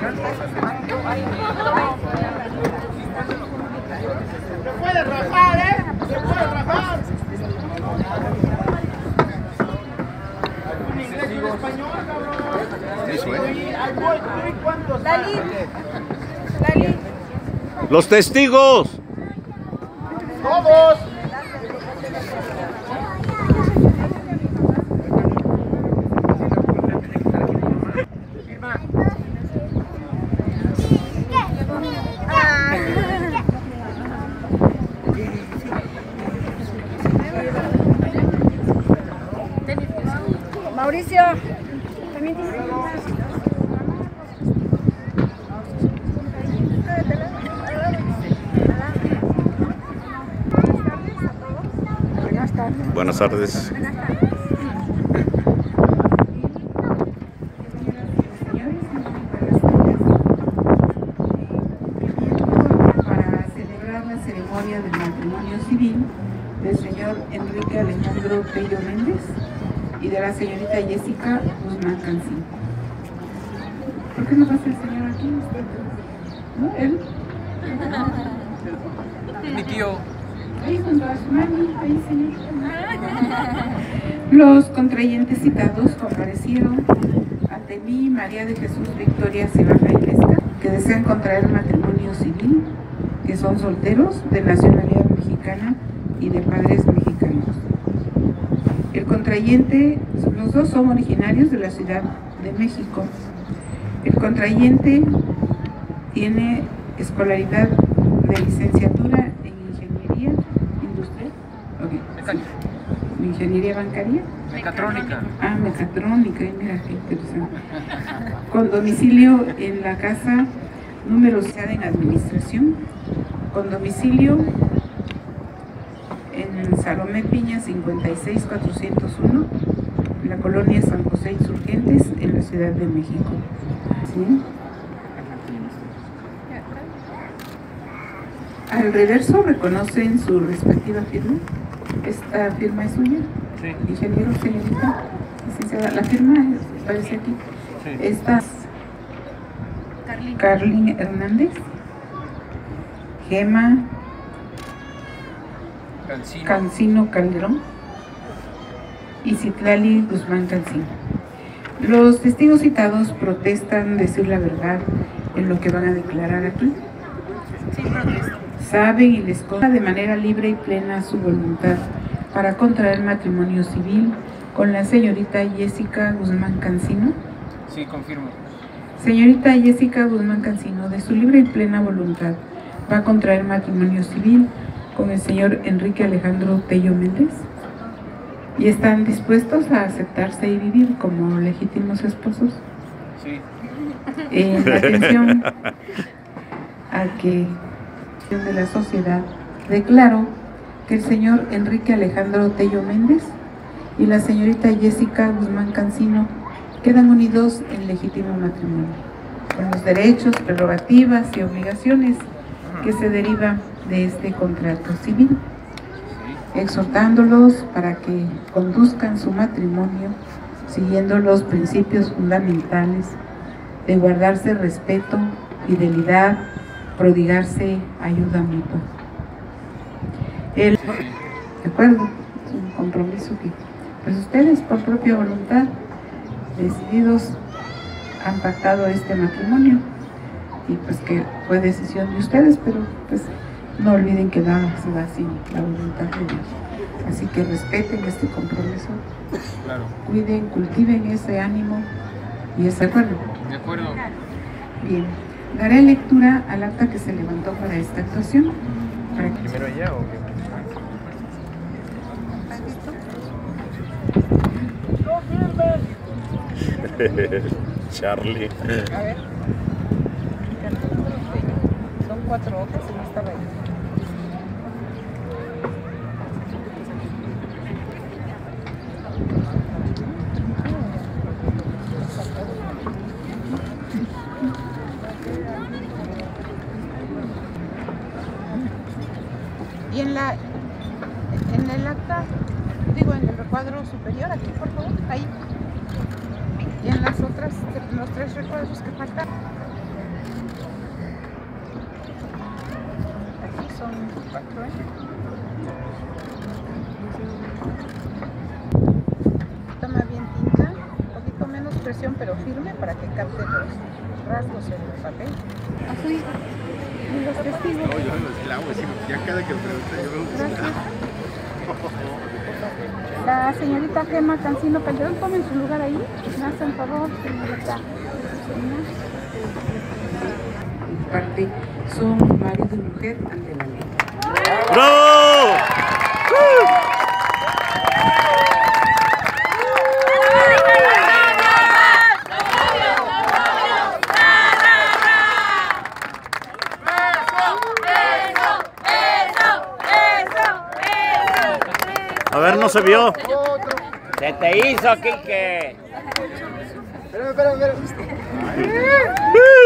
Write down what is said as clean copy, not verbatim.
¡Se puede rajar, eh! ¡Se puede rajar! ¿Un inglés y un español, cabrón? Eso, ¿eh? Ahí voy, ¿tú y cuántos? Dali. Dali. ¡Los testigos! ¡Todos! Mauricio, también tienes Buenas tardes. Para celebrar la ceremonia del matrimonio civil del señor Enrique Alejandro Tello Méndez y de la señorita Jessica Guzmán Cancín. ¿Por qué no pasa el señor aquí? ¿No? ¿Él? Mi tío. Ahí junto a su mami, ahí señor. Los contrayentes citados comparecieron ante mí, María de Jesús Victoria Cibaja Ilesca, que desean contraer matrimonio civil, que son solteros de nacionalidad mexicana y de padres mexicanos. El contrayente, los dos son originarios de la Ciudad de México. El contrayente tiene escolaridad de licenciatura en Ingeniería Industrial, Mecánica. Ingeniería Bancaria. Mecatrónica. Ah, mecatrónica, mira qué interesante. Con domicilio en la casa número 6 en administración, con domicilio en Salomé Piña 56401, en la colonia San José Insurgentes, en la Ciudad de México. ¿Sí? Al reverso reconocen su respectiva firma. Esta firma es suya. Sí. Ingeniero, señorita, licenciada. La firma aparece aquí. Sí. Esta Carlin Hernández, Gema Cancino Calderón y Citlali Guzmán Cancino. Los testigos citados protestan decir la verdad en lo que van a declarar aquí. Sí, protesto. Saben y les consta de manera libre y plena su voluntad para contraer matrimonio civil con la señorita Jessica Guzmán Cancino. Sí, confirmo. Señorita Jessica Guzmán Cancino, de su libre y plena voluntad, va a contraer matrimonio civil con el señor Enrique Alejandro Tello Méndez y están dispuestos a aceptarse y vivir como legítimos esposos. Sí. En atención a que de la sociedad, declaro que el señor Enrique Alejandro Tello Méndez y la señorita Jessica Guzmán Cancino quedan unidos en legítimo matrimonio, con los derechos, prerrogativas y obligaciones que se derivan de este contrato civil, exhortándolos para que conduzcan su matrimonio siguiendo los principios fundamentales de guardarse respeto, fidelidad, prodigarse ayuda mutua. De acuerdo, es un compromiso que pues ustedes por propia voluntad decididos han pactado este matrimonio y pues que fue decisión de ustedes, pero pues no olviden que nada se da sin la voluntad de Dios. Así que respeten este compromiso, Claro. cuiden, cultiven ese ánimo y ese acuerdo. De acuerdo. Bien, daré lectura al acta que se levantó para esta actuación. Para que... ¿Primero ella o qué? Charlie. A ver. Son 4 hojas en esta vaina. Y en el acta, digo, en el recuadro superior, aquí por favor, ahí. Y en las otras, los 3 recuadros que faltan. impacto, ¿eh? Toma bien tinta, un poquito menos presión, pero firme para que capte los rasgos en el papel. Así, y los testigos. No, yo no sé el agua, sino ya cada que pregunta yo veo Gracias. La señorita Gema Cancino Calderón, tomen su lugar ahí. Me hacen favor, señorita. Parte son marido y mujer ante la ley. ¡Bravo! A ver, no se vio. Se te hizo, Quique. Espérame.